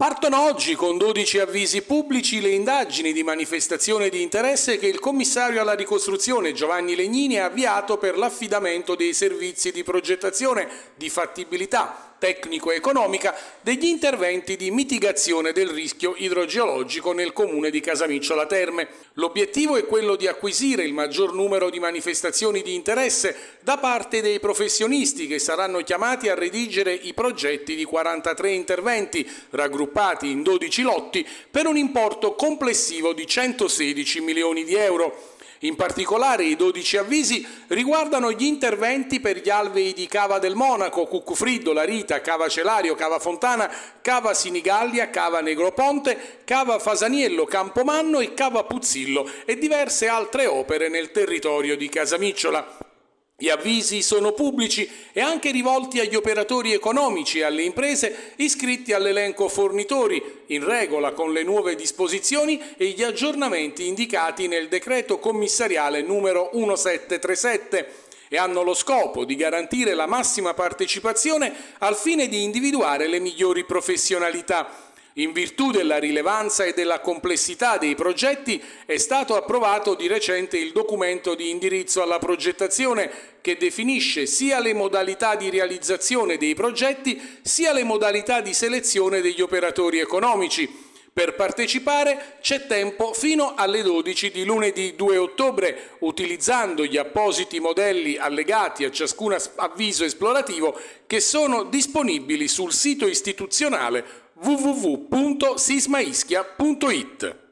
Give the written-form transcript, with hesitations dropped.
Partono oggi con 12 avvisi pubblici le indagini di manifestazione di interesse che il commissario alla ricostruzione Giovanni Legnini ha avviato per l'affidamento dei servizi di progettazione, di fattibilità tecnico-economica degli interventi di mitigazione del rischio idrogeologico nel comune di Casamicciola Terme. L'obiettivo è quello di acquisire il maggior numero di manifestazioni di interesse da parte dei professionisti che saranno chiamati a redigere i progetti di 43 interventi raggruppati in 12 lotti per un importo complessivo di 116 milioni di euro. In particolare i 12 avvisi riguardano gli interventi per gli alvei di Cava del Monaco, Cuccufriddo, La Rita, Cava Celario, Cava Fontana, Cava Sinigallia, Cava Negroponte, Cava Fasaniello, Campomanno e Cava Puzzillo e diverse altre opere nel territorio di Casamicciola. Gli avvisi sono pubblici e anche rivolti agli operatori economici e alle imprese iscritti all'elenco fornitori, in regola con le nuove disposizioni e gli aggiornamenti indicati nel decreto commissariale numero 1737 e hanno lo scopo di garantire la massima partecipazione al fine di individuare le migliori professionalità. In virtù della rilevanza e della complessità dei progetti è stato approvato di recente il documento di indirizzo alla progettazione che definisce sia le modalità di realizzazione dei progetti sia le modalità di selezione degli operatori economici. Per partecipare c'è tempo fino alle 12 di lunedì 2 ottobre, utilizzando gli appositi modelli allegati a ciascun avviso esplorativo che sono disponibili sul sito istituzionale www.sismaischia.it.